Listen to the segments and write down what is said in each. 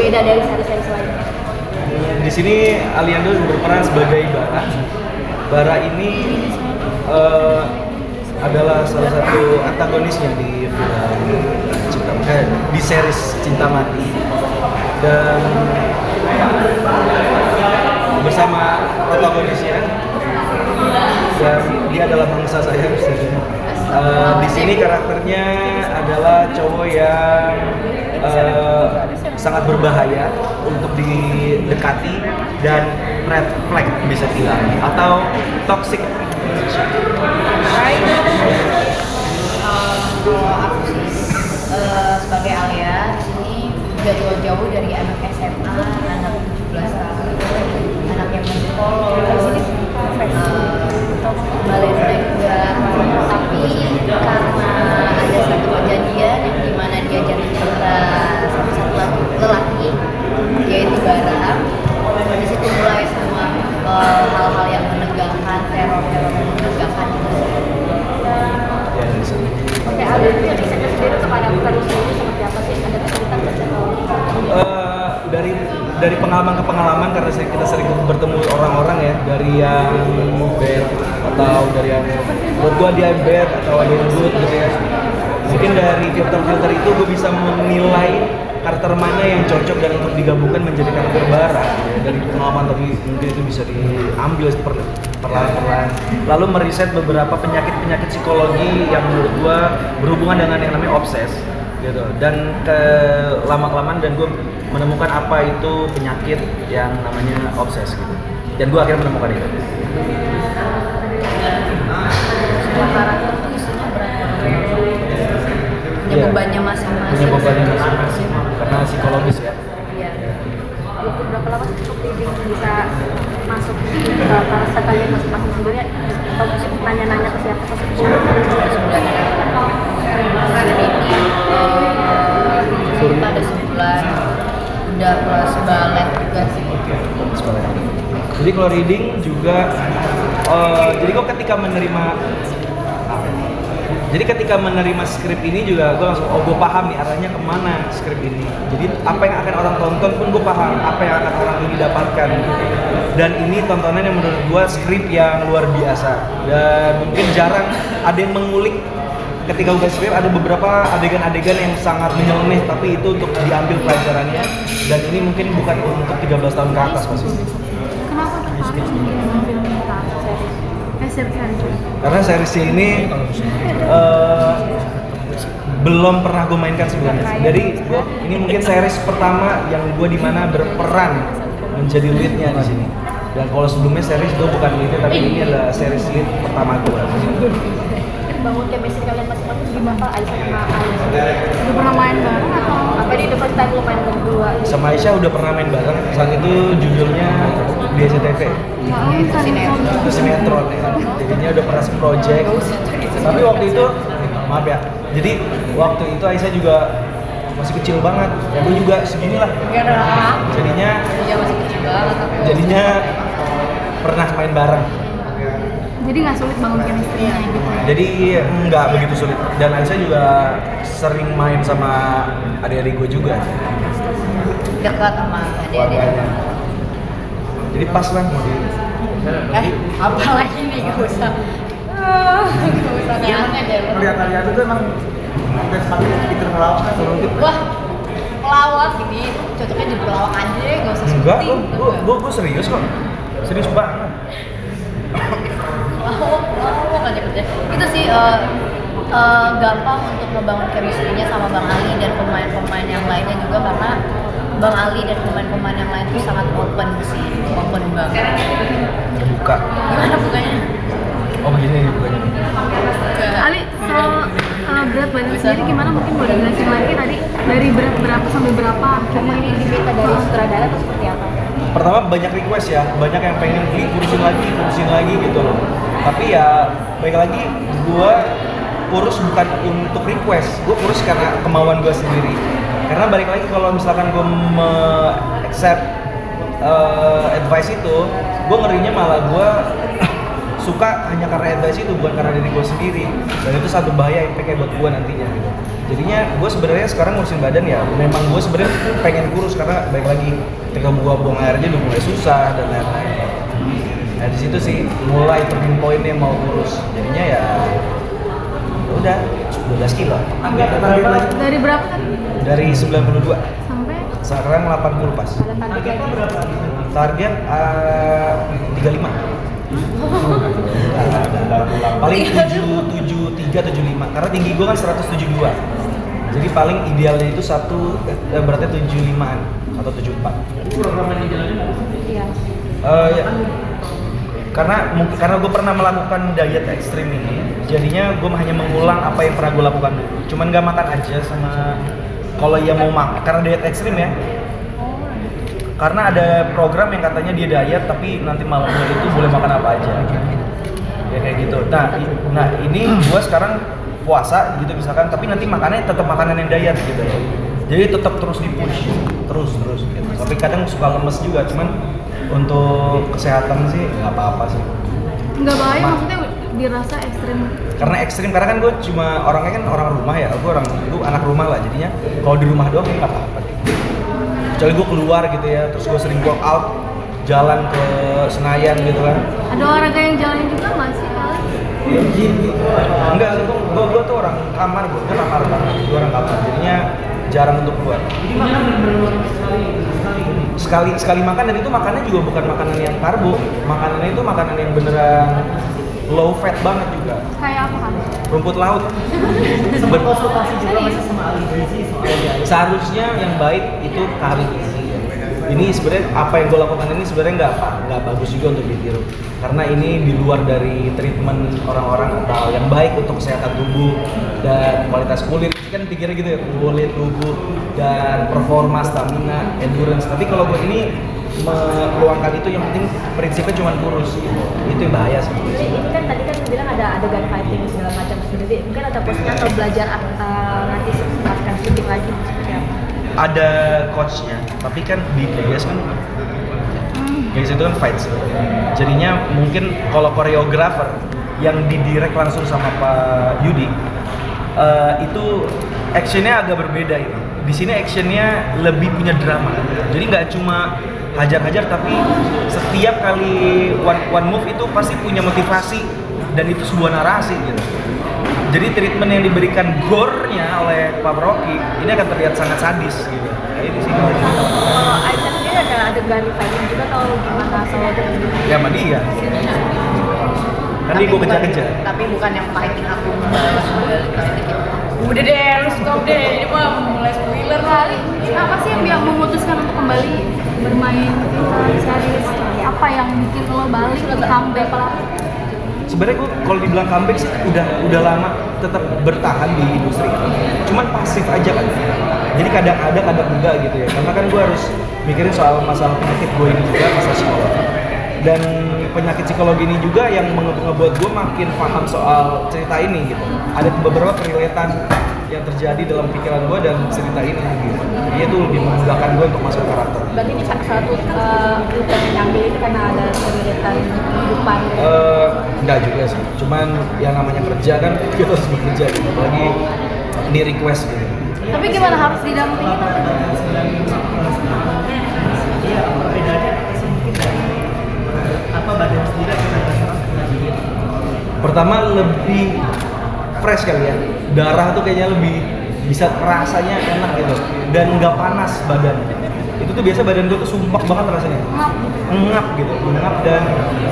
berbeda dari seri-seri lainnya? Di sini Aliando berperan sebagai Bara. Bara ini adalah salah satu antagonisnya di film di series Cinta Mati, dan bersama protagonisnya, dan dia adalah mangsa saya. Di sini karakternya adalah cowok yang sangat berbahaya untuk didekati dan red flag bisa dibilang, atau toxic. Kalau aku sih sebagai Alia di sini udah jauh-jauh dari anak SMA, anak 17 tahun, anak yang masih polos, balena juga. Tapi karena ada satu kejadian yang dimana dia jatuh cinta sama satu lelaki, yaitu Bara. Di situ mulai semua hal-hal yang menegangkan, teror-teror yang menegangkan itu. Oke, ada risetnya sendiri untuk karakter sendiri seperti apa sih? Ada cerita dari pengalaman ke pengalaman, karena kita sering bertemu orang-orang ya, dari yang bad atau dari yang menurut gua dia bad atau ada yang good gitu ya. Mungkin dari filter-filter itu gue bisa menilai karakter mana yang cocok dan untuk digabungkan menjadi karakter Bara ya. Dari pengalaman tadi mungkin itu bisa diambil perlahan-lahan. Lalu meriset beberapa penyakit-penyakit psikologi yang menurut gue berhubungan dengan yang namanya obses gitu. Dan lama-kelamaan dan gue menemukan apa itu penyakit yang namanya obses gitu. Dan gue akhirnya menemukan itu. semua karakter tuh isinya punya bebannya masing-masing. Punya bebannya masing-masing karena psikologis ya. Iya. Butuh berapa lama sih untuk reading bisa masuk kalau sekalian masing-masing sebenarnya atau mesti nanya-nanya ke siapa sebulan ini ada sebulan udah kelas balet juga sih. Jadi kalau reading juga jadi kok ketika menerima skrip ini juga gue langsung gue paham nih arahnya kemana skrip ini. Jadi apa yang akan orang tonton pun gue paham apa yang akan orang ini dapatkan. Dan ini tontonan yang menurut gue skrip yang luar biasa dan mungkin jarang ada yang mengulik. Ketika gue skrip ada beberapa adegan-adegan yang sangat menyeleneh, tapi itu untuk diambil pelajarannya, dan ini mungkin bukan untuk 13 tahun ke atas pasti. Kenapa tertarik dengan film series? Karena series ini belum pernah gue mainkan sebelumnya. Jadi ini mungkin series pertama yang gue dimana berperan menjadi leadnya di sini. Dan kalau sebelumnya series gue bukan leadnya, tapi ini adalah series lead pertama gue. Bangun chemistry kalian masing-masing gimana? Aisyah sama Aisyah udah pernah main bareng atau apa di the first time lo main berdua? Sama Aisyah udah pernah main bareng. Saat itu judulnya di SCTV. Sinetron ya. Jadinya udah pernah se-project. Tapi waktu itu maaf ya. Jadi waktu itu Aisyah juga masih kecil banget. Ya gue juga segini lah. Jadinya masih kecil banget. Jadinya pernah main bareng. Jadi nggak sulit bangun chemistry-nya gitu ya? Jadi nggak begitu sulit. Dan Aisyah juga sering main sama adik-adik gue juga. Dekat sama adik-adiknya. Jadi pas lah. Apalagi nih gak usah. Gak usah nanya deh. Melihat Aliando itu emang udah semakin pinter ngelawak kan? Wah, pelawak gini, cocoknya jadi pelawak aja, gak usah Enggak, syuting. gue serius kok. Serius banget. Pelawak aja kerja. Itu sih gampang untuk membangun chemistry-nya sama Bang Ali dan pemain-pemain yang lainnya juga, karena Bang Ali dan pemain-pemain yang lain itu sangat open sih, open banget. Buka. Gimana bukanya? Oh begini bukanya. Ali, soal berat badan sendiri gimana, mungkin boleh jelasin lagi tadi dari berat berapa sampai berapa Cuma ini diminta dari sutradara atau seperti apa? Pertama banyak request ya, banyak yang pengen kurusin lagi gitu loh. Tapi ya baik lagi, gue kurus bukan untuk request, gue kurus karena kemauan gue sendiri. Karena balik lagi kalau misalkan gue accept advice itu, gue ngerinya malah gue suka hanya karena advice itu, bukan karena diri gue sendiri. Dan itu satu bahaya impact-nya buat gue nantinya gitu. Jadinya gue sebenarnya sekarang ngurusin badan ya, memang gue sebenarnya pengen kurus karena baik lagi ketika gue buang air aja udah mulai susah dan lain-lain. Nah di situ sih mulai turning point-nya mau kurus. Jadinya ya udah 12 kilo. Dari berapa tadi? Dari 92 Sampai sekarang 80 pas. ada targetnya berapa? Target 35. Paling 73 75 karena tinggi gue kan 172. Jadi paling idealnya itu berarti 75-an atau 74. Iya. Ya. Karena gue pernah melakukan diet ekstrim ini, jadinya gue hanya mengulang apa yang pernah gue lakukan dulu. Cuman gak makan aja sama kalau ya mau makan karena diet ekstrim ya. Karena ada program yang katanya dia diet tapi nanti malamnya itu boleh makan apa aja. Ya kayak gitu. Nah ini gue sekarang puasa gitu misalkan, tapi nanti makannya tetap makanan yang diet gitu ya. Jadi tetap terus di-push, terus gitu. Tapi kadang suka lemes juga, cuman untuk kesehatan sih nggak apa-apa sih. Nggak bahaya maksudnya dirasa ekstrim. Karena ekstrim, karena kan gue cuma orangnya kan orang rumah ya, gue anak rumah lah jadinya. Kalau di rumah doang ya nggak apa-apa. Kecuali gue keluar gitu ya, terus gue sering walk out, jalan ke Senayan gitu kan. Ada olahraga yang jalan juga nggak sih kali? Gym gitu. Enggak, gue tuh orang kamar, gue kamar banget, gue orang kamar. Jadinya jarang untuk keluar. Jadi makan bener-bener Sekali makan, dan itu makannya juga bukan makanan yang karbo, makanannya itu makanan yang beneran low fat banget juga. Kayak apa kan? Rumput laut. sempat konsultasi juga masih sama ahli gizi soalnya. Seharusnya yang baik itu ahli gizi. Ini sebenarnya apa yang gue lakukan ini sebenarnya nggak bagus juga untuk ditiru, karena ini di luar dari treatment orang-orang atau yang baik untuk kesehatan tubuh dan kualitas kulit. Kan pikirnya gitu ya, kulit, tubuh, dan performa, stamina, endurance. Tapi kalau gue ini meluangkan itu, yang penting prinsipnya cuma kurus gitu. Itu yang bahaya sih. Ini kan tadi kan bilang ada adegan fighting segala macam, jadi mungkin ada posnya atau belajar nanti melakukan shooting lagi seperti apa? Ada coachnya, tapi kan di GS kan GS itu kan fight sih. Jadinya mungkin kalau koreografer yang didirect langsung sama Pak Yudi, itu actionnya agak berbeda ini. Di sini actionnya lebih punya drama. Jadi nggak cuma hajar-hajar, tapi setiap kali one move itu pasti punya motivasi dan itu sebuah narasi gitu. Jadi treatment yang diberikan gore-nya oleh Pak Rocky ini akan terlihat sangat sadis gitu. Ini sih. Kalau Aisyah sendiri ada adegan fighting juga atau gimana soal itu? Ya sama dia. Kan dia gue kejar-kejar. Tapi bukan yang fighting aku membalas balik sedikit. Udah deh, lu stop deh, ini mah mulai spoiler Kali apa sih yang memutuskan untuk kembali bermain series? Apa yang bikin lo balik ke comeback lagi? Sebenarnya gue kalau dibilang comeback sih udah lama tetap bertahan di industri ini. Cuman pasif aja kan. Jadi kadang ada kadang enggak gitu ya. Karena kan gue harus mikirin soal masalah penyakit gue ini juga, masalah psikologi. Dan penyakit psikologi ini juga yang ngebuat gue makin paham soal cerita ini gitu. Ada beberapa kerelatan yang terjadi dalam pikiran gue dan cerita ini gitu. Jadi itu lebih memudahkan gue untuk masuk karakter. Berarti ini satu rute yang ambil itu karena ada kegiatan kehidupan. Enggak juga sih. Cuman yang namanya kerja kan kita harus bekerja gitu. Apalagi ini request gitu. Tapi gimana, harus didampingin atau gimana? Iya, perbedaannya apa sih mungkin dari apa badan sendiri atau badan Pertama lebih fresh kali ya. Darah tuh kayaknya lebih bisa rasanya enak gitu dan nggak panas badan. Itu tuh biasa badan gue tuh sumpah banget rasanya. Ngap gitu, ngap dan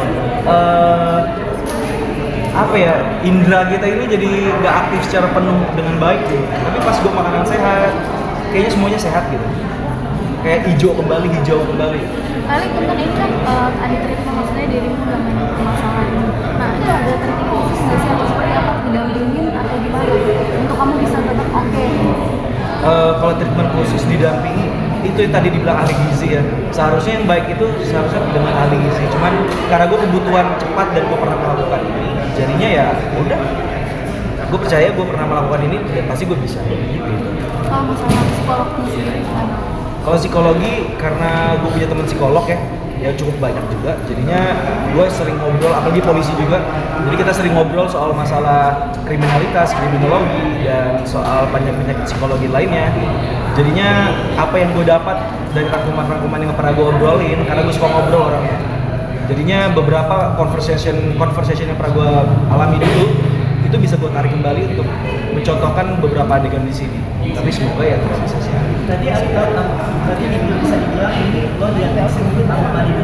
apa ya, indera kita ini jadi nggak aktif secara penuh dengan baik gitu. Tapi pas gue makanan sehat, kayaknya semuanya sehat gitu. Kayak hijau kembali. Paling untuk ini kan ada treatment, maksudnya dirimu udah banyak permasalahan. Nah itu ada treatment khusus nggak sih, atau seperti apa, didampingin atau gimana untuk kamu bisa tetap oke? Kalau treatment khusus didampingi itu yang tadi dibilang ahli gizi ya. Seharusnya yang baik itu seharusnya dengan ahli gizi. Cuman karena gue kebutuhan cepat dan gue pernah melakukan ini, jadinya ya udah. Gue percaya gue pernah melakukan ini dan pasti gue bisa. Gitu. Kalau masalah psikolognya sendiri gimana? Kalau psikologi, karena gue punya teman psikolog ya, ya cukup banyak juga. Jadinya gue sering ngobrol, apalagi polisi juga. Jadi kita sering ngobrol soal masalah kriminalitas, kriminologi, dan soal penyakit psikologi lainnya. Jadinya apa yang gue dapat dari rangkuman-rangkuman yang pernah gue obrolin, karena gue suka ngobrol orangnya. Jadinya beberapa conversation yang pernah gue alami dulu itu bisa gue tarik kembali untuk mencontohkan beberapa adegan di sini. Tapi semoga ya tidak bisa sih. Berarti bisa dibilang ini lo di atas mungkin sama di